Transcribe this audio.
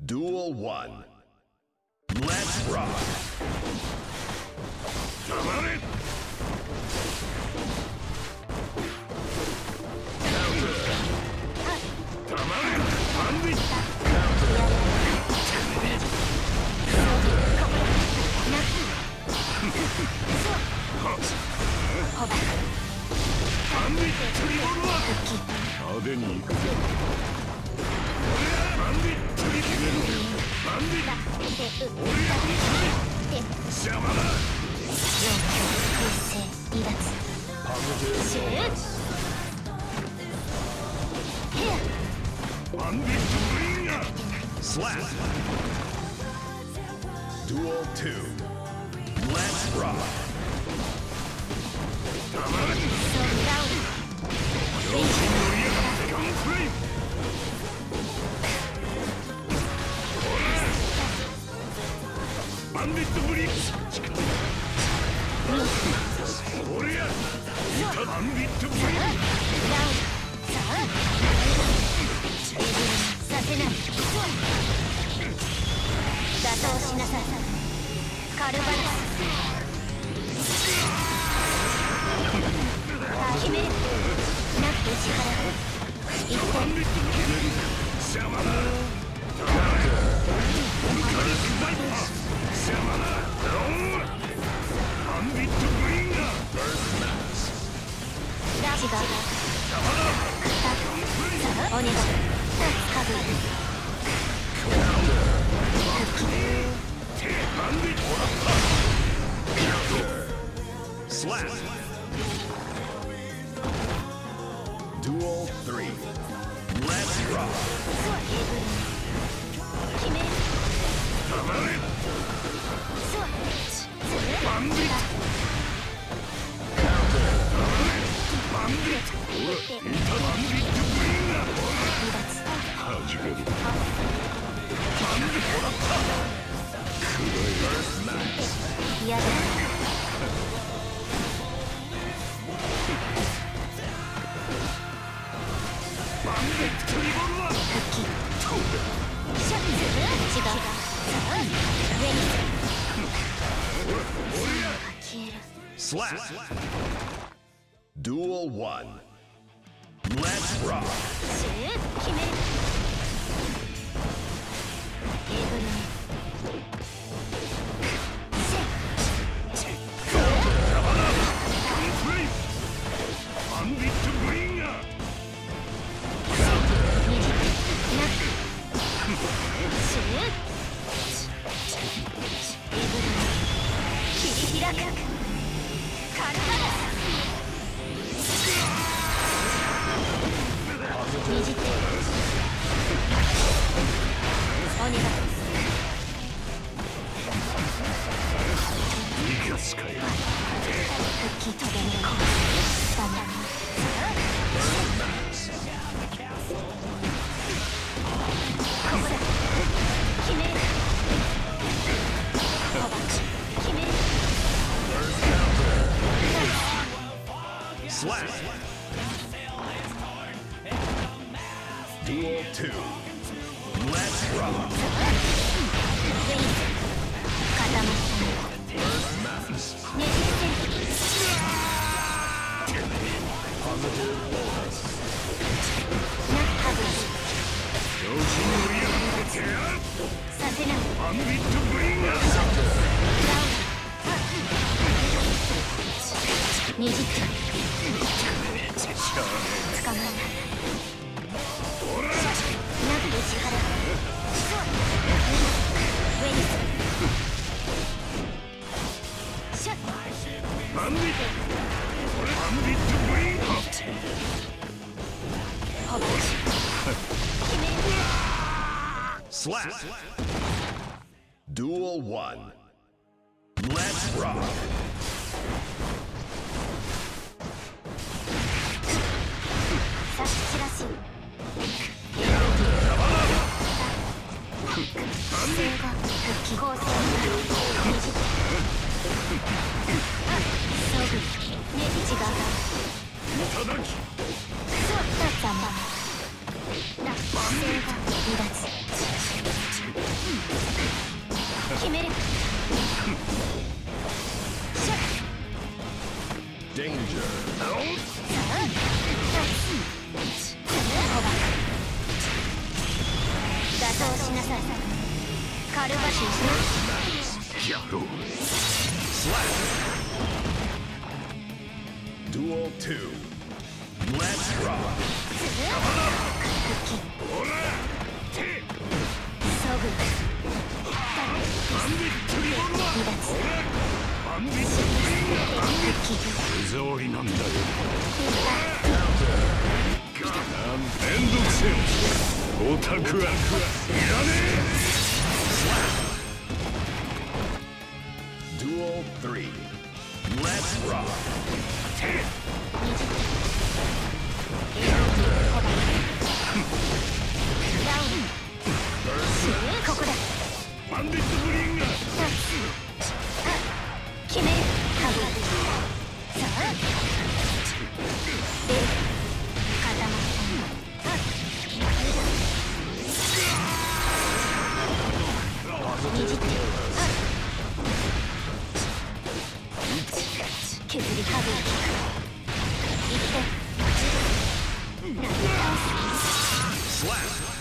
Duel 1. Let's rock. Come on it. Counter. Come on it. On it. Counter. On it. Howでに行くぞ。Slap. Duel 2. Let's rock. Come on. Bandit Blitz! Warrior! Bandit Blitz! Slap. Duel 3. Let's rock. Come on it. Bandit. Counter. Bandit. Bandit bringer. First match. Slap. Duel 1. Let's rock. Slap. Duel 2. Let's rock. First match. Positive bonus. Bandit bringer. Slap. Duel 1. Let's rock. Bandit. める。 Danger. 打倒しなさい。カルバシーしな。 やろう。Slap. Duel 2. Let's rock. ほら。手。 ソグ。 バンビットリボルは。バンビットリボルは。手触りなんだよ。めんどくせえ。オタクはいらねえ。Duel 3. Let's rock. ここだ。 バンディットブリンガー。 決める。ハブ。さあ。で、固まった。ねじって。削りハブ。いって。投げ倒す。